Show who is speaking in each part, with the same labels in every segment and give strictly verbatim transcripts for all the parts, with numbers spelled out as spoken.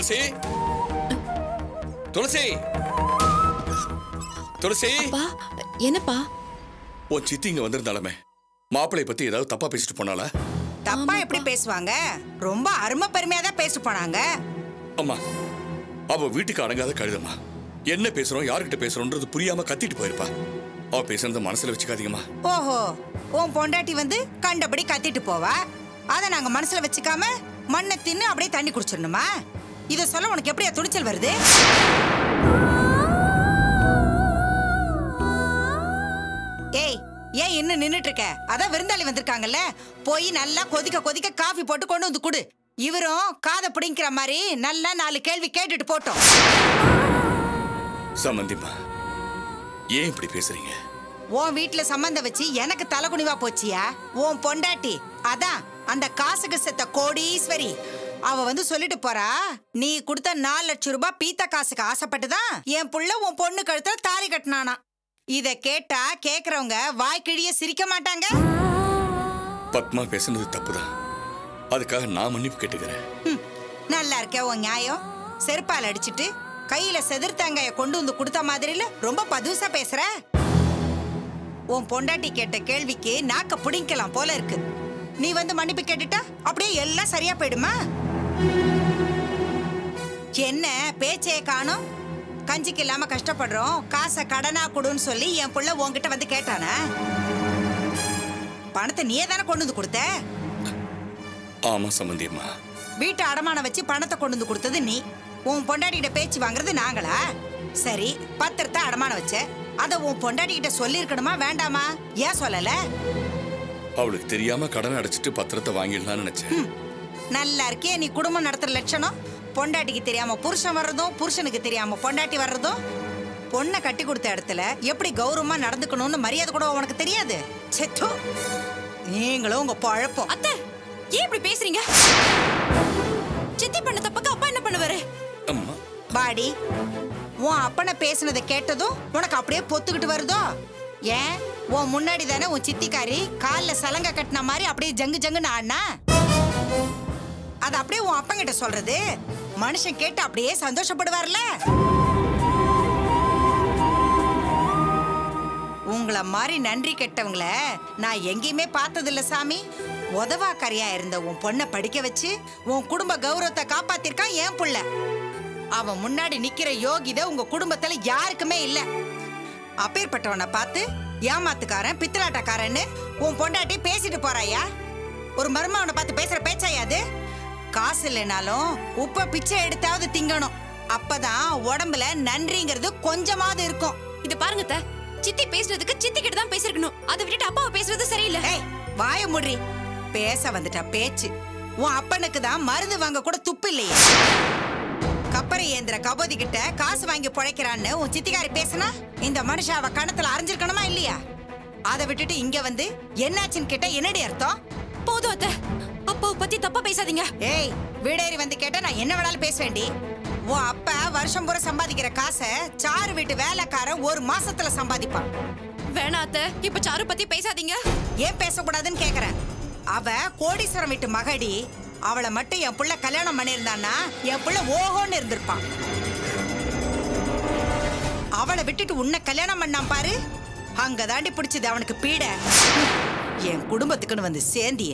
Speaker 1: துளசி துளசி துளசி
Speaker 2: என்னப்பா?
Speaker 1: உன் சித்தி இங்க வந்திருந்தாலுமே மாப்பிளை பத்தி ஏதாவது தப்பா பேசிட்டு போனாளா?
Speaker 3: தப்பா எப்படி பேசுவாங்க? ரொம்ப அருமை பெருமையா தான் பேசி போனாங்க.
Speaker 1: அம்மா, அவ வீட்டுக்கு அடங்காத கழுதம்மா. என்ன பேசுறோம், யாருக்கிட்ட பேசுறோம்ன்றது புரியாம கத்திட்டு போயிருப்பா. அவ பேசுறத மனசுல வச்சுக்காதீங்கம்மா.
Speaker 3: ஓஹோ, உன் பொண்டாட்டி வந்து கண்டபடி கத்திட்டு போவா, அதை நாங்க மனசுல வச்சுக்காம மண்ணை தின்னு அப்படியே தண்ணி குடிச்சிடணுமா? இத சொல்ல உனக்கு எப்படியா துணிச்சல் வருது? ஏய், ஏன் இன்னும் நின்னுட்டு இருக்க? அதான் விருந்தாளி வந்திருக்காங்கல்ல, போய் நல்லா கொதிக்க கொதிக்க காஃபி போட்டு கொண்டு வந்து குடு. இவரும் காதை பிடிங்கிற மாதிரி நல்லா நாலு கேள்வி கேட்டுட்டு போட்டோம்.
Speaker 1: சம்பந்திமா, ஏன் இப்படி பேசுறீங்க?
Speaker 3: உன் வீட்டுல சம்பந்தம் வச்சு எனக்கு தலைகுனிவா போச்சியா? உன் பொண்டாட்டி அதான் அந்த காசுக்கு செத்த கோடீஸ்வரி. அவ வந்து சொல்லிட்டு போறா, நீ கொடுத்த நாலு லட்சம் ரூபாய் பீத்த காசுக்கு ஆசைப்பட்டுதான் என் புள்ள உன் பொண்ணு கழுத்துல தாலி கட்டினானா. இத கேட்டா கேக்குறவங்க வாய்க்கிழிய சிரிக்க மாட்டாங்க.
Speaker 1: பத்மா பேசுனது தப்புதான், அதுக்காக நான் மன்னிப்பு கேட்டுக்கிறேன்.
Speaker 3: நல்லா இருக்க உன் நியாயம். செருப்பால் அடிச்சிட்டு கையில செதிர் தேங்காய கொண்டு வந்து கொடுத்த மாதிரில ரொம்ப பதுசா பேசுற. உன் பொண்டாட்டி கேட்ட கேள்விக்கு நாக்க புடிக்கலாம் போல இருக்கு. நீ வந்து மன்னிப்பு கேட்டுட்டா அப்படியே எல்லாம் சரியா போயிடுமா? என்ன பேச்சே காணோம்? கஞ்சிக்கு இல்லாம கஷ்டப்படுறோம், காசை கடனா கொடுன்னு சொல்லி என் புள்ள உன்கிட்ட வந்து கேட்டானா? பணத்தை நீயே தானே கொண்டு வந்து கொடுத்த?
Speaker 1: ஆமா சம்பந்தியம்மா.
Speaker 3: வீட்டை அடமானம் வச்சு பணத்தை கொண்டு வந்து கொடுத்தது நீ. உன் பொண்டாட்டிகிட்ட பேச்சு வாங்குறது நாங்களா? சரி, பத்திரத்தை அடமானம் வச்ச, அத உன் பொண்டாட்டிகிட்ட சொல்லி இருக்கணுமா வேண்டாமா? ஏன் சொல்லல?
Speaker 1: அவளுக்கு தெரியாம கடன் அடைச்சிட்டு பத்திரத்தை வாங்கிடலாம்னு நினைச்சேன்.
Speaker 3: நல்லா இருக்கே நீ குடும்பம் நடத்துற லட்சணம். பொண்டாட்டிக்கு தெரியாம புருஷன் வர்றதும், புருஷனுக்கு தெரியாம பொண்டாட்டி வர்றதும். பொண்ணை கட்டி கொடுத்த இடத்துல எப்படி கௌரவமா நடந்துக்கணும்னு மரியாதை கூட உனக்கு தெரியாது. செத்து நீங்களும் உங்க பழப்போம்.
Speaker 2: அத்தை, ஏன் இப்படி பேசுறீங்க? சித்தி பண்ண தப்புக்கு அப்பா என்ன பண்ணுவாரு?
Speaker 1: அம்மா,
Speaker 3: பாடி, உன் அப்பனை பேசுனதை கேட்டதும் உனக்கு அப்படியே பொத்துக்கிட்டு வருதோ? ஏன் உன் முன்னாடி தானே உன் சித்திக்காரி கால்ல சலங்க கட்டின மாதிரி அப்படியே ஜங்கு ஜங்குன்னு ஆடினா? அது அப்படியே உன் அப்பங்கிட்ட சொல்றது மனுஷன் கேட்டு அப்படியே சந்தோஷப்படுவார்ல? உங்கள மாதிரி நன்றி கெட்டவங்கள நான் எங்கேயுமே பார்த்ததில்ல சாமி. உதவாக்கரையா இருந்த உன் பொண்ணை படிக்க வச்சு உன் குடும்ப கௌரவத்தை காப்பாத்திருக்கான் என் புள்ள. அவன் முன்னாடி நிக்கிற யோகிதை உங்க குடும்பத்துல யாருக்குமே இல்ல. அப்பேற்பட்டவனை பார்த்து ஏமாத்துக்காரன் பித்தலாட்டக்காரன்னு உன் பொண்டாட்டி பேசிட்டு போறாயா? ஒரு மருமவனை பார்த்து பேசுற பேச்சாயாது? காசு இல்லைனாலும் உப்ப பிச்சை எடுத்தாவது திங்கணும். அப்பதான் உடம்புல நன்றிங்கிறது கொஞ்சமாவது இருக்கும்.
Speaker 2: இது பாருங்க அத்தை, சித்தி பேசுறதுக்கு சித்தி கிட்ட தான் பேசிருக்கணும். அதை விட்டுட்டு அப்பாவை பேசுறது சரியில்லை.
Speaker 3: ஏய், வாய முடி. பேச வந்துட்டா பேச்சு. உன் அப்பனுக்கு தான் மருந்து வாங்க கூட துப்பு இல்லையே. கப்பரை ஏந்திர கபோதி கிட்ட காசு வாங்கி பொழைக்கிறான்னு உன் சித்திகாரி பேசினா இந்த மனுஷன் அவ கணத்துல அறிஞ்சிருக்கணுமா இல்லையா? அதை விட்டுட்டு இங்க வந்து என்னாச்சுன்னு கேட்டா என்னடி அர்த்தம்?
Speaker 2: போதும் அத்தை, அப்பாவை பத்தி தப்பா பேசாதீங்க.
Speaker 3: ஏய், வீடேறி வந்து கேட்டா நான் என்ன வேணாலும் பேசுவேண்டி. உன் அப்பா வருஷம் பூரா சம்பாதிக்கிற காசை சாரு வீட்டு வேலைக்காரன் ஒரு மாசத்துல சம்பாதிப்பான்.
Speaker 2: வேணா அத்தை, இப்ப சாரு பத்தி பேசாதீங்க.
Speaker 3: ஏன் பேசக்கூடாதுன்னு கேக்குறேன். அவ கோடீஸ்வரம் வீட்டு மகடி. அவளை மட்டும் என் புள்ள கல்யாணம் பண்ணியிருந்தான்னா என் புள்ள ஓஹோன்னு இருந்திருப்பான். அவளை விட்டுட்டு உன்னை கல்யாணம் பண்ணான் பாரு, அங்க தாண்டி பிடிச்சது அவனுக்கு பீட. என் குடும்பத்துக்குன்னு வந்து சேர்ந்திய.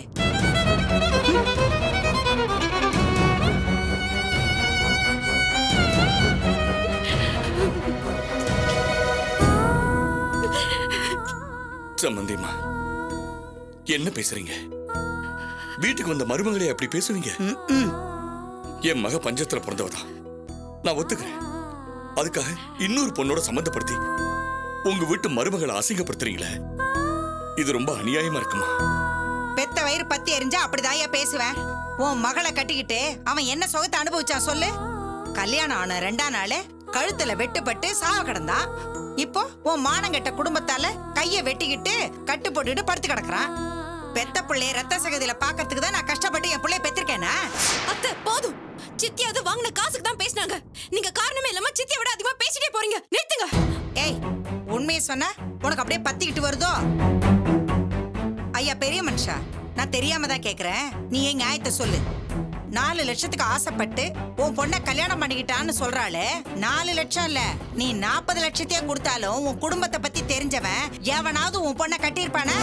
Speaker 1: சம்பந்தியம்மா, என்ன பேசுறீங்க? வீட்டுக்கு வந்த மருமகளே அப்படி பேசுவீங்க? என் மக பஞ்சத்துல பிறந்தவதான், நான் ஒத்துக்கிறேன். அதுக்காக இன்னொரு பொண்ணோட சம்பந்தப்படுத்தி உங்க வீட்டு மருமகளை அசிங்கப்படுத்துறீங்களே, இது ரொம்ப அநியாயமா இருக்குமா?
Speaker 3: பெத்த வயிறு பத்தி எரிஞ்சா அப்படிதான் பேசுவேன். உன் மகளை கட்டிக்கிட்டு அவன் என்ன சுகத்தை அனுபவிச்சான் சொல்லு? கல்யாணம் ஆன ரெண்டாம் நாளே கழுத்துல வெட்டுப்பட்டு சாவ கிடந்தான். இப்போ உன் மானங்கெட்ட குடும்பத்தால கைய வெட்டிக்கிட்டு கட்டு போட்டுட்டு படுத்து கிடக்குறான். பெத்த பிள்ளைய ரத்த சகதியில பாக்கிறதுக்கு தான் நான் கஷ்டப்பட்டு என் பிள்ளைய பெற்றிருக்கேனா?
Speaker 2: அத்தை போதும், சித்தியாவது வாங்கின காசுக்கு தான் பேசினாங்க. நீங்க காரணமே இல்லாம சித்தியை விட அதிகமா பேசிட்டே போறீங்க. நிறுத்துங்க.
Speaker 3: ஏய், உண்மையை சொன்னா உனக்கு அப்படியே பத்திக்கிட்டு வருதோ? ஐயா பெரிய மனுஷா, நான் தெரியாம தான் கேக்குறேன், நீ ஏன் நியாயத்தை சொல்லு. நாலு லட்சத்துக்கு ஆசைப்பட்டு உன் பொண்ணை கல்யாணம் பண்ணிக்கிட்டான்னு சொல்றாளே, நாலு லட்சம் இல்ல, நீ நாற்பது லட்சத்தையே கொடுத்தாலும் உன் குடும்பத்தை பத்தி தெரிஞ்சவன் எவனாவது உன் பொண்ணை கட்டியிருப்பானா?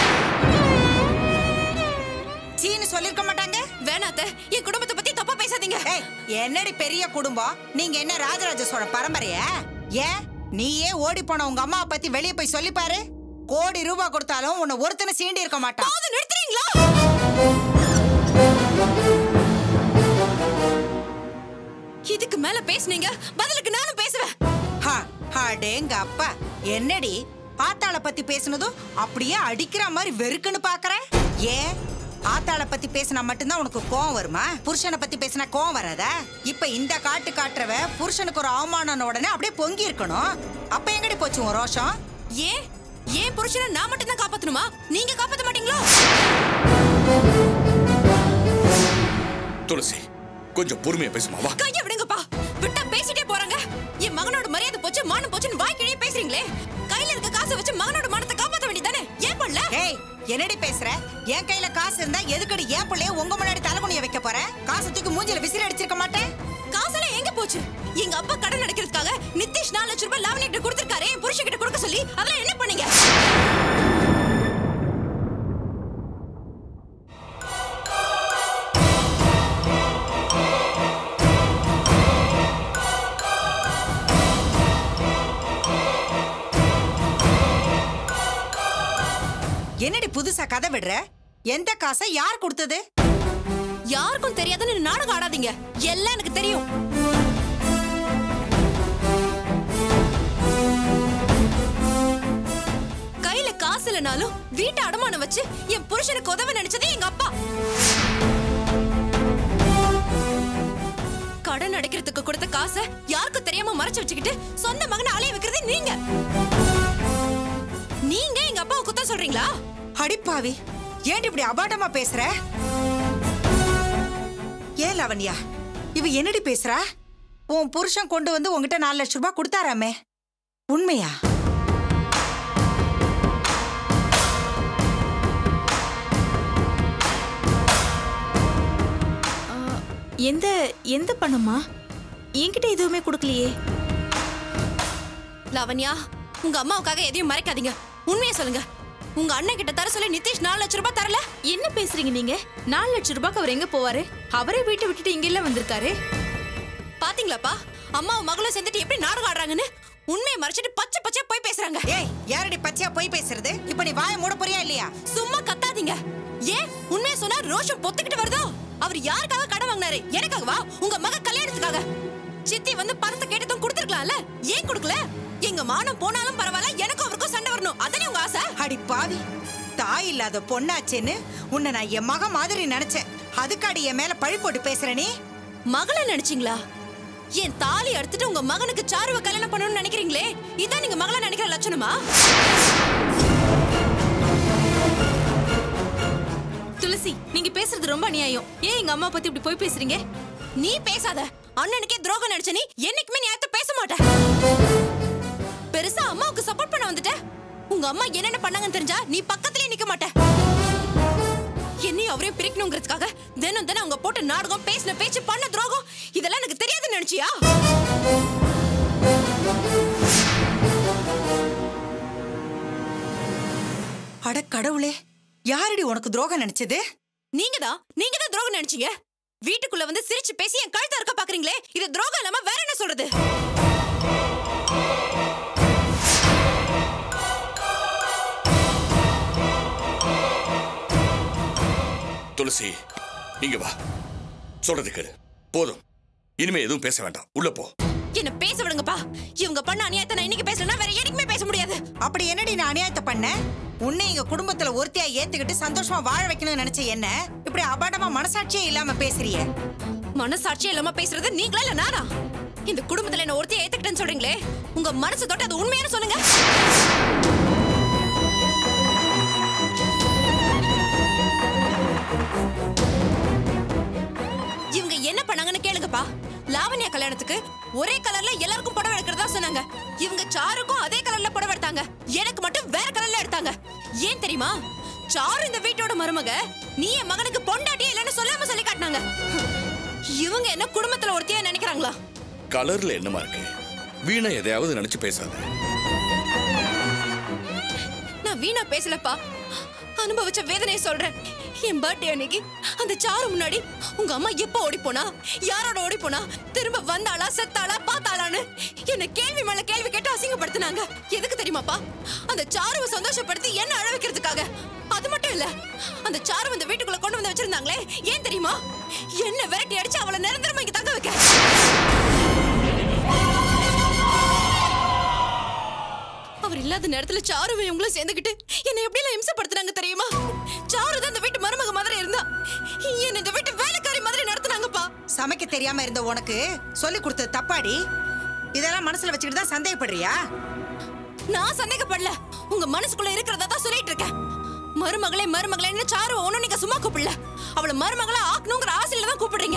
Speaker 3: சீனு சொல்லிருக்க மாட்டாங்க.
Speaker 2: வேணாத்த, என் குடும்பத்தை பத்தி தப்பா பேசாதீங்க.
Speaker 3: ஏய், என்னடி பெரிய குடும்பம், நீங்க என்ன ராஜராஜ சோழ பரம்பரையா? ஏன் நீயே ஓடி போன உங்க அம்மாவை பத்தி வெளியே போய் சொல்லி பாரு. கோடி ரூபாய் கொடுத்தாலும் உன்னை ஒருத்தனை சீண்டி இருக்க மாட்டான்.
Speaker 2: போதும், நிறுத்துறீங்களா? இதுக்கு மேல பேசுனீங்க, பதிலுக்கு நானும் பேசுவேன்.
Speaker 3: அடேங்க அப்பா, என்னடி ஆத்தாள பத்தி பேசுனதும் அப்படியே அடிக்கிற மாதிரி வெறுக்குன்னு பாக்குற? ஏன் ஆத்தாள பத்தி பேசினா மட்டும்தான் உனக்கு கோவம் வருமா? புருஷனை பத்தி பேசினா கோவம் வராதா? இப்ப இந்த காட்டு காட்டுறவ புருஷனுக்கு ஒரு அவமானம் உடனே அப்படியே பொங்கி இருக்கணும். அப்ப எங்கடி போச்சு உன் ரோஷம்?
Speaker 2: ஏன் ஏன் புருஷனை நான் மட்டும் தான் காப்பாத்தணுமா? நீங்க காப்பாத்த மாட்டீங்களா?
Speaker 1: துளசி, கொஞ்சம் பொறுமையா பேசுமா. வா.
Speaker 2: கைய விடுங்கப்பா, விட்டா பேசிட்டே போறாங்க. என் மகனோட மரியாதை போச்சு, மானம் போச்சுன்னு வாய் கிழியே பேசுறீங்களே. கையில இருக்க காசை வச்சு மகனோட மானத்தை காப்பாத்த வேண்டியதானே? ஏன் பண்ணல?
Speaker 3: ஏய், என்னடி பேசுற? என் கையில காசு இருந்தா எதுக்கடி என் பிள்ளைய உங்க முன்னாடி தலைகுனிய வைக்க போற? காசு தூக்கி மூஞ்சில விசிறி அடிச்சிருக்க மாட்டேன்.
Speaker 2: காசெல்லாம் எங்க போச்சு? எங்க அப்பா கடன் அடைக்கிறதுக்காக நிதிஷ் நாலு லட்சம் ரூபாய் லாவண்யா கிட்ட கொடுத்திருக்காரு. என் புருஷன் கிட்ட கொடுக்க சொல்லி அதெல்லாம் என்ன பண்ணீங்க?
Speaker 3: என்னடி புதுசா கதை விடுற? எந்த காசை யார் கொடுத்தது?
Speaker 2: யாருக்கும் தெரியாதுன்னு நாடகம் ஆடாதீங்க. எல்லாம் எனக்கு தெரியும். கையில காசு இல்லனாலும் வீட்டை அடமானம் வச்சு என் புருஷனுக்கு உதவ நினைச்சது எங்க அப்பா. கடன் அடைக்கிறதுக்கு கொடுத்த காசை யாருக்கும் தெரியாம மறைச்சு வச்சுக்கிட்டு சொந்த மகனை அலைய வைக்கிறது நீங்க. நீங்க எங்க அப்பாவை குத்தம் சொல்றீங்களா?
Speaker 3: அடிப்பாவி, ஏன் இப்படி அபாண்டமா பேசுற? ஏன் லாவண்யா, இவ என்னடி பேசுறா? உன் புருஷன் கொண்டு வந்து உங்ககிட்ட நாலு லட்சம் ரூபாய் கொடுத்தாராமே, உண்மையா?
Speaker 4: எந்த எந்த பணமா? என்கிட்ட எதுவுமே கொடுக்கலையே.
Speaker 2: லாவண்யா, உங்க அம்மாவுக்காக எதையும் மறைக்காதீங்க. உண்மையை சொல்லுங்க. உங்க அண்ணன் கிட்ட தர சொல்லி நிதிஷ் நாலு லட்சம் ரூபாய் தரல.
Speaker 4: என்ன பேசுறீங்க நீங்க? நாலு லட்சம் ரூபாய்க்கு அவர் எங்க போவாரு? அவரே வீட்டை விட்டுட்டு இங்க எல்லாம் வந்திருக்காரு.
Speaker 2: பாத்தீங்களாப்பா, அம்மாவும் மகளும் சேர்ந்துட்டு எப்படி நாடகம் ஆடுறாங்கன்னு. உண்மையை மறைச்சிட்டு பச்சை பச்சையா போய் பேசுறாங்க.
Speaker 3: ஏய், யாரடி பச்சையா போய் பேசுறது? இப்ப நீ வாயை மூட போறியா இல்லையா?
Speaker 2: சும்மா கத்தாதீங்க. ஏன் உண்மையை சொன்னா ரோஷம் பொத்துக்கிட்டு வருதோ? அவர் யாருக்காக கடன் வாங்கினாரு? எனக்காகவா? உங்க மக கல்யாணத்துக்காக. சித்தி வந்து பணத்தை கேட்டதும் கொடுத்துருக்கலாம்ல, ஏன் கொடுக்கல? எங்க மானம் போனாலும் பரவாயில்ல, எனக்கும் அவருக்கும் சண்டை வரணும், அதானே உங்க ஆசை?
Speaker 3: அடி பாவி, தாய் இல்லாத பொண்ணாச்சேன்னு உன்னை நான் என் மக மாதிரி நினைச்சேன். அதுக்காடி என் மேல பழி போட்டு பேசுற நீ?
Speaker 2: மகளை நினைச்சீங்களா? என் தாலி எடுத்துட்டு உங்க மகனுக்கு சாருவ கல்யாணம் பண்ணணும்னு நினைக்கிறீங்களே, இதான் நீங்க மகளை நினைக்கிற லட்சணமா?
Speaker 4: துளசி, நீங்க பேசுறது ரொம்ப அநியாயம். ஏன் எங்க அம்மா பத்தி இப்படி போய் பேசுறீங்க?
Speaker 2: நீ பேசாத. அண்ணனுக்கே துரோகம் நினைச்ச நீ என்னைக்குமே நியாயத்தை பேச மாட்ட. பெருசா அம்மாவுக்கு சப்போர்ட் பண்ண வந்துட்ட. உங்க அம்மா என்னென்ன பண்ணாங்கன்னு தெரிஞ்சா நீ பக்கத்துலயே நிக்க மாட்ட. என்னையும் அவரையும் பிரிக்கணுங்கிறதுக்காக தினம் தினம் அவங்க போட்ட நாடகம், பேசின பேச்சு, பண்ண துரோகம் இதெல்லாம் எனக்கு தெரியாதுன்னு நினைச்சியா?
Speaker 3: அட கடவுளே, யாரடி உனக்கு துரோகம் நினைச்சது?
Speaker 2: நீங்கதான் நீங்கதான் துரோகம் நினைச்சீங்க. வீட்டுக்குள்ள வந்து சிரிச்சு பேசி என் கழுத்தை இருக்க பாக்குறீங்களே, இது துரோகம் இல்லாம வேற என்ன சொல்றது?
Speaker 1: துளசி, இங்க வா. சொல்றது கேளு. போதும், இனிமே எதுவும் பேச வேண்டாம். உள்ள போ.
Speaker 2: என்ன பேச விடுங்கப்பா. இவங்க பண்ண அநியாயத்தை நான் இன்னைக்கு பேசலன்னா வேற என்னைக்குமே பேச முடியாது.
Speaker 3: அப்படி என்னடி நான் அநியாயத்தை பண்ண? உன்னை எங்க குடும்பத்துல ஒருத்தியா ஏத்துக்கிட்டு சந்தோஷமா வாழ வைக்கணும்னு நினைச்ச என்ன இப்படி அபாண்டமா மனசாட்சியே இல்லாம பேசுறிய?
Speaker 2: மனசாட்சியே இல்லாம பேசுறது நீங்களா இல்ல நானா? இந்த குடும்பத்துல என்ன ஒருத்தியா ஏத்துக்கிட்டேன்னு சொல்றீங்களே, உங்க மனசு தொட்டு அது உண்மையான சொல்லுங்க. இவங்க என்ன பண்ணாங்கன்னு கேளுங்கப்பா. லாவண்யா கல்யாணத்துக்கு ஒரே கலர்ல எல்லாருக்கும் புடவை எடுக்கிறதா சொன்னாங்க. இவங்க சாருக்கும் அதே கலர்ல புடவை எடுத்தாங்க. எனக்கு மட்டும் வேற கலர்ல எடுத்தாங்க. ஏன் தெரியுமா? சாரு இந்த வீட்டோட மருமக, நீ என் மகனுக்கு பொண்டாட்டியே இல்லைன்னு சொல்லாம சொல்லி காட்டினாங்க. இவங்க என்ன குடும்பத்துல ஒருத்தியா நினைக்கிறாங்களா?
Speaker 1: கலர்ல என்னமா இருக்கு? வீணா எதையாவது நினைச்சு பேசாத.
Speaker 2: நான் வீணா பேசலப்பா, அனுபவிச்ச வேதனையை சொல்றேன். என் பர்த்டே அன்னைக்கு அந்த சாரு முன்னாடி உங்க அம்மா எப்ப ஓடி போனா, யாரோட ஓடி போனா, திரும்ப வந்தாளா செத்தாளா பார்த்தாளான்னு என்ன கேள்வி மேல கேள்வி கேட்டு அசிங்கப்படுத்தினாங்க. எதுக்கு தெரியுமாப்பா? அந்த சாருவை சந்தோஷப்படுத்தி என்ன அழ வைக்கிறதுக்காக. அது மட்டும் இல்ல, அந்த சாரு அந்த வீட்டுக்குள்ள கொண்டு வந்து வச்சிருந்தாங்களே, ஏன் தெரியுமா? என்ன விரட்டி அடிச்சு அவளை நிரந்தரமா இங்க தங்க வைக்க. அவர் இல்லாத நேரத்துல சாருவை இவங்களும் சேர்ந்துக்கிட்டு என்ன எப்படி எல்லாம் இம்சப்படுத்துறாங்க தெரியுமா? சாரு தான் இந்த வீட்டு மருமக மாதிரி இருந்தா, என்ன இந்த வீட்டு வேலைக்காரி மாதிரி நடத்துனாங்கப்பா.
Speaker 3: சமைக்க தெரியாம இருந்த உனக்கு சொல்லி கொடுத்தது தப்பாடி. இதெல்லாம் மனசுல வச்சுக்கிட்டு தான் சந்தேகப்படுறியா?
Speaker 2: நான் சந்தேகப்படல, உங்க மனசுக்குள்ள இருக்கிறதா தான் சொல்லிட்டு இருக்கேன். மருமகளே மருமகளேன்னு சாரு ஒன்னும் நீங்க சும்மா கூப்பிடல, அவளை மருமகளா ஆக்கணுங்கிற ஆசையில தான் கூப்பிடுறீங்க.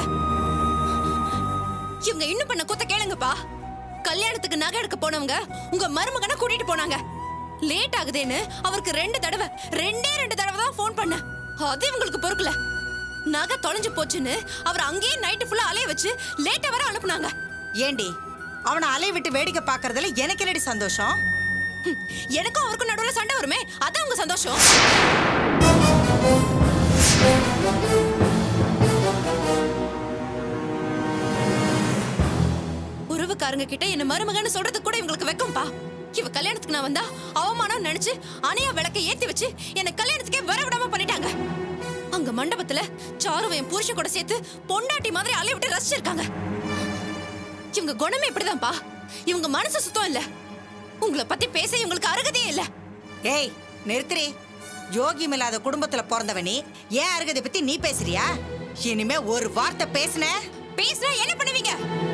Speaker 2: இவங்க இன்னும் பண்ண கூத்த கேளுங்கப்பா. கல்யாணத்துக்கு நகை எடுக்க போனவங்க உங்க மருமகனை கூட்டிட்டு போனாங்க. லேட் ஆகுதேன்னு அவருக்கு ரெண்டு தடவை ரெண்டே ரெண்டு தடவை தான் போன் பண்ண. அது இவங்களுக்கு பொறுக்கல. நகை தொலைஞ்சு போச்சுன்னு அவர் அங்கேயே நைட்டு ஃபுல்லா அலைய வச்சு லேட்டா வர அனுப்புனாங்க.
Speaker 3: ஏண்டி அவனை அலைய விட்டு வேடிக்கை பாக்குறதுல எனக்கு என்னடி சந்தோஷம்?
Speaker 2: எனக்கும் அவருக்கும் நடுவுல சண்டை வருமே, அதான் உங்க சந்தோஷம். உறவுக்காரங்க கிட்ட என்ன மருமகன்னு சொல்றது கூட இவங்களுக்கு வெக்கம்பா. இவ கல்யாணத்துக்கு நான் வந்தா அவமானம் நினைச்சு அணையா விளக்க ஏத்தி வச்சு என்ன கல்யாணத்துக்கே வர விடாம பண்ணிட்டாங்க. அங்க மண்டபத்துல சாருவை என் புருஷன் கூட சேர்த்து பொண்டாட்டி மாதிரி அலைய விட்டு ரசிச்சிருக்காங்க. இவங்க குணமே இப்படிதான்ப்பா. இவங்க மனசு சுத்தம் இல்ல. உங்களை பத்தி பேச இவங்களுக்கு அருகதையே இல்ல.
Speaker 3: ஏய் நிறுத்துறி. யோகியம் இல்லாத குடும்பத்துல பிறந்தவனி ஏன் அருகதை பத்தி நீ பேசுறியா? இனிமே ஒரு வார்த்தை பேசுன
Speaker 2: பேசுனா என்ன பண்ணுவீங்க?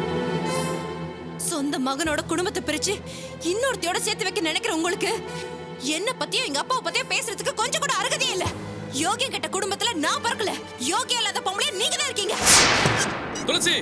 Speaker 2: சொந்த மகனோட குடும்பத்தை பிரிச்சு இன்னொருத்தையோட சேர்த்து வைக்க நினைக்கிற உங்களுக்கு என்ன பத்தியும் எங்க அப்பாவை பத்தியும் பேசுறதுக்கு கொஞ்சம் கூட அருகதையே இல்ல. யோகியம் கெட்ட குடும்பத்துல நான் பிறக்கல. யோகியம் இல்லாத பொம்பளை நீங்க தான் இருக்கீங்க.
Speaker 5: துளசி,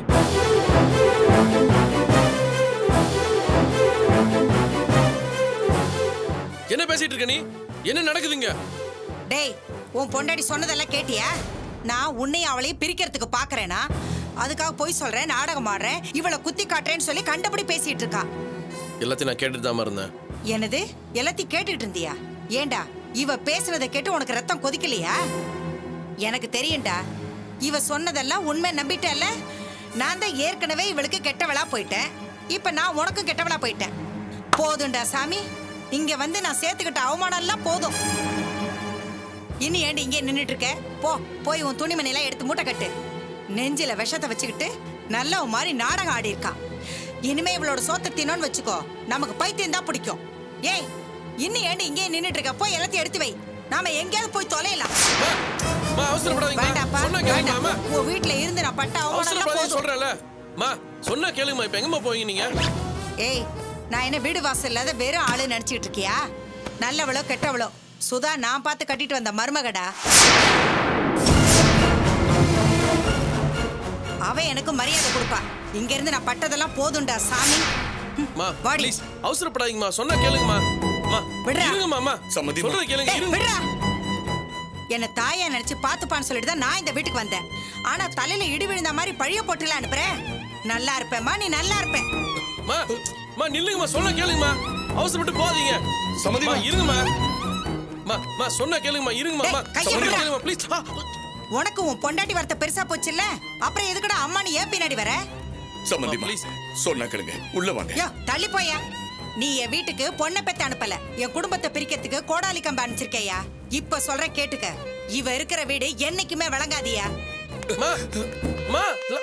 Speaker 5: என்ன பேசிட்டு இருக்க நீ? என்ன நடக்குதுங்க?
Speaker 3: டேய் உன் பொண்டாடி சொன்னதெல்லாம் கேட்டியா? நான் உன்னையும் அவளையும் பிரிக்கிறதுக்கு பாக்குறேனா? அதுக்காக போய் சொல்றேன், நாடகம் ஆடுறேன், இவளை குத்தி காட்டுறேன்னு சொல்லி கண்டபடி பேசிட்டு இருக்கா.
Speaker 5: எல்லாத்தையும் நான் கேட்டுட்டு தான் இருந்தேன்.
Speaker 3: என்னது எல்லாத்தையும் கேட்டுட்டு இருந்தியா? ஏண்டா இவ பேசுறதை கேட்டு உனக்கு ரத்தம் கொதிக்கலையா? எனக்கு தெரியும்டா, இவ சொன்னதெல்லாம் உண்மை நம்பிட்டல. நான் தான் ஏற்கனவே இவளுக்கு கெட்டவளா போயிட்டேன். இப்ப நான் உனக்கும் கெட்டவளா போயிட்டேன். போதும்டா சாமி, இங்க வந்து நான் சேர்த்துக்கிட்ட அவமானம் எல்லாம் போதும். இனி ஏண்டி இங்கே நின்னுட்டு இருக்க? போ போய் உன் துணிமணி எல்லாம் எடுத்து மூட்டை கட்டு. நெஞ்சில விஷத்தை வச்சுக்கிட்டு நல்ல ஒரு மாதிரி நாடகம் ஆடி இருக்கான். இனிமே இவளோட சோத்த தின்னோன்னு வச்சுக்கோ, நமக்கு பைத்தியம் தான் பிடிக்கும். ஏய் இன்னும் ஏண்டி இங்கே நின்னுட்டு இருக்க? போய் எல்லாத்தையும் எடுத்து வை, நாம எங்கேயாவது போய் தொலையலாம். வேண்டாப்பா, வேண்டாம். உன் வீட்டுல இருந்து நான் பட்ட அவமானம்
Speaker 5: சொல்றேன்ல. மா சொன்னா கேளுங்கம்மா. இப்ப எங்கம்மா போவீங்க நீங்க?
Speaker 3: ஏய் நான் என்ன வீடு வாசல் இல்லாத வெறும் ஆளு நினைச்சிட்டு இருக்கியா? நல்லவளோ கெட்டவளோ சுதா நான் பார்த்து கட்டிட்டு வந்த மருமகடா. அவ எனக்கு மரியாதை கொடுப்பா. இங்க இருந்து நான் பட்டதெல்லாம் போதும்டா சாமி.
Speaker 5: மா ப்ளீஸ் அவசரப்படாதீங்கம்மா. சொன்னா கேளுங்கம்மா. மா விடுங்கம்மா. மா சம்மதி சொல்றத கேளுங்க.
Speaker 3: விடுடா. என்ன தாயா நினைச்சு பாத்துப்பான்னு சொல்லிட்டு தான் நான் இந்த வீட்டுக்கு வந்தேன். ஆனா தலையில இடி விழுந்த மாதிரி பழிய போட்டுல அனுப்புறேன். நல்லா இருப்பேம்மா, நீ நல்லா இருப்பேன்.
Speaker 5: மா மா நில்லுங்கம்மா. சொன்னா கேளுங்கம்மா. அவசரப்பட்டு போகாதீங்க. சம்மதிமா இருங்கம்மா. மா மா சொன்னா கேளுங்கம்மா. இருங்கம்மா. சம்மதி கேளுங்கம்மா ப்ளீஸ்.
Speaker 3: உனக்கு உன் பொண்டாட்டி வார்த்தை பெருசா போச்சுல்ல, அப்புறம் எதுக்குடா அம்மா நீ ஏன் பின்னாடி வர?
Speaker 1: சம்மதி ப்ளீஸ் சொன்னா கேளுங்க. உள்ள வாங்க.
Speaker 3: யோ தள்ளி போயா. நீ என் வீட்டுக்கு பொண்ணை பெத்து அனுப்பல, என் குடும்பத்தை பிரிக்கிறதுக்கு கோடாலி கம்பு அனுப்பிச்சிருக்கையா. இப்ப சொல்ற கேட்டுக்க, இவ இருக்கிற வீடு என்னைக்குமே விளங்காதியா.
Speaker 5: மா மா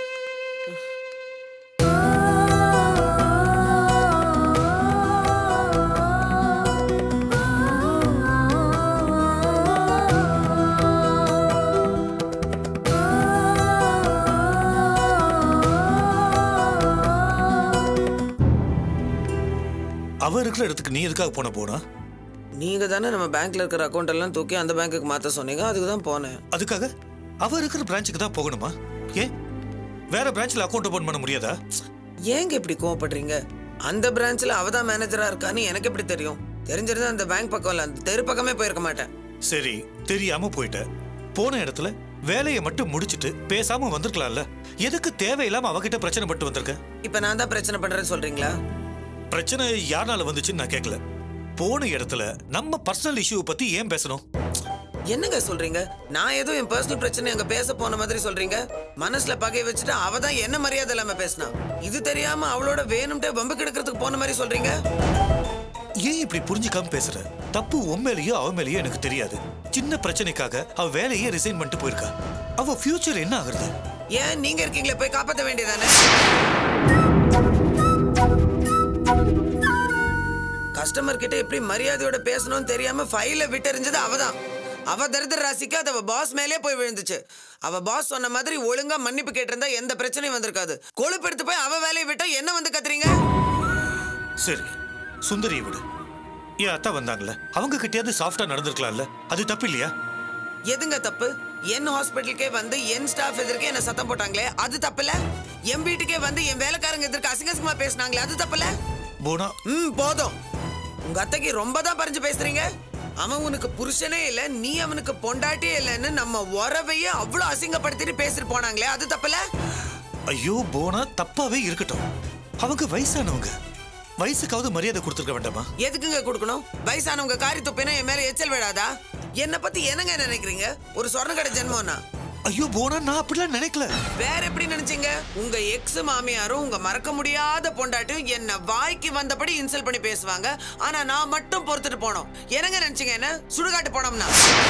Speaker 6: அவ இருக்கிற இடத்துக்கு நீ எதுக்காக போன? போனா
Speaker 7: நீங்க தானே நம்ம பேங்க்ல இருக்கிற அக்கௌண்ட் எல்லாம் தூக்கி அந்த பேங்க்குக்கு மாத்த சொன்னீங்க, அதுக்கு தான் போனேன்.
Speaker 6: அதுக்காக அவ இருக்கிற பிரான்ச்சுக்கு தான் போகணுமா? ஏன் வேற பிரான்ச்ல அக்கௌண்ட் ஓபன் பண்ண முடியாதா?
Speaker 7: ஏங்க இப்படி கோவப்படுறீங்க? அந்த பிரான்ச்ல அவ தான் மேனேஜரா இருக்கான்னு எனக்கு எப்படி தெரியும்? தெரிஞ்சிருந்தா அந்த பேங்க் பக்கம் இல்ல, அந்த தெரு பக்கமே போயிருக்க மாட்டேன்.
Speaker 6: சரி தெரியாம போயிட்ட. போன இடத்துல வேலையை மட்டும் முடிச்சிட்டு பேசாம வந்திருக்கலாம்ல. எதுக்கு தேவையில்லாம அவகிட்ட பிரச்சனை பட்டு வந்திருக்க?
Speaker 7: இப்ப நான் தான் பிரச்சனை பண்றேன்னு சொல்றீங்களா?
Speaker 6: பிரச்சனை யாரால வந்துச்சுன்னு நான் கேட்கல. போன இடத்துல நம்ம பர்சனல் இஷ்யூ பத்தி ஏன் பேசணும்?
Speaker 7: என்னங்க சொல்றீங்க? நான் ஏதோ என் பர்சனல் பிரச்சனை அங்க பேச போன மாதிரி சொல்றீங்க. மனசுல பகை வச்சுட்டு அவ தான் என்ன மரியாதை இல்லாம பேசினா. இது தெரியாம அவளோட வேணும்ட்டே வம்பு கெடுக்கிறதுக்கு போன மாதிரி சொல்றீங்க.
Speaker 6: ஏன் இப்படி புரிஞ்சுக்காம பேசுற? தப்பு உன் மேலேயோ அவ மேலேயோ எனக்கு தெரியாது. சின்ன பிரச்சனைக்காக அவ வேலையே ரிசைன் பண்ணிட்டு போயிருக்கா. அவ ஃபியூச்சர் என்ன ஆகுறது?
Speaker 7: ஏன் நீங்க இருக்கீங்களே, போய் காப்பாற்ற வேண்டியதானே? கஸ்டமர் கிட்ட எப்படி மரியாதையோட பேசணும்னு தெரியாம ஃபைல விட்டறிஞ்சது அவதான். அவ தரித்திர ராசிக்கு அது அவ பாஸ் மேலே போய் விழுந்துச்சு. அவ பாஸ் சொன்ன மாதிரி ஒழுங்கா மன்னிப்பு கேட்டிருந்தா எந்த பிரச்சனையும் வந்திருக்காது. கொழுப்பெடுத்து போய் அவ வேலையை விட்டா என்ன வந்து கத்துறீங்க?
Speaker 6: சரி, சுந்தரியை விடு. என் அத்தா வந்தாங்கல்ல, அவங்க கிட்டயாவது சாஃப்டா நடந்திருக்கலாம்ல. அது தப்பு இல்லையா?
Speaker 7: எதுங்க தப்பு? என் ஹாஸ்பிட்டலுக்கே வந்து என் ஸ்டாஃப் எதிர்க்க என்ன சத்தம் போட்டாங்களே, அது தப்புல? என் வீட்டுக்கே வந்து என் வேலைக்காரங்க எதிர்க்க அசிங்கசிங்கமா பேசினாங்களே, அது தப்புல?
Speaker 6: போனா
Speaker 7: ம் போதும். உங்க அத்தைக்கு ரொம்ப தான் பறிஞ்சு பேசுறீங்க. அவன் உனக்கு புருஷனே இல்ல, நீ அவனுக்கு பொண்டாட்டியே இல்லைன்னு நம்ம உறவையே அவ்வளவு அசிங்கப்படுத்திட்டு பேசிட்டு போனாங்களே, அது தப்புல?
Speaker 6: ஐயோ போனா தப்பாவே இருக்கட்டும். அவங்க வயசானவங்க, வயசுக்காவது மரியாதை கொடுத்துருக்க வேண்டாமா?
Speaker 7: எதுக்குங்க கொடுக்கணும்? வயசானவங்க காரி துப்பினா என் மேல எச்சல் விடாதா? என்ன பத்தி என்னங்க நினைக்கிறீங்க? ஒரு சொர்ணக்கடை ஜென்மம்னா?
Speaker 6: ஐயோ போனா நான் அப்படிலாம் நினைக்கல.
Speaker 7: வேற எப்படி நினைச்சீங்க? உங்க எக்ஸ் மாமியாரும் உங்க மறக்க முடியாத பொண்டாட்டியும் என்ன வாய்க்கு வந்தபடி இன்சல்ட் பண்ணி பேசுவாங்க. ஆனா நான் மட்டும் பொறுத்துட்டு போனோம். என்னங்க நினைச்சீங்க? என்ன சுடுகாட்டு போனோம்னா?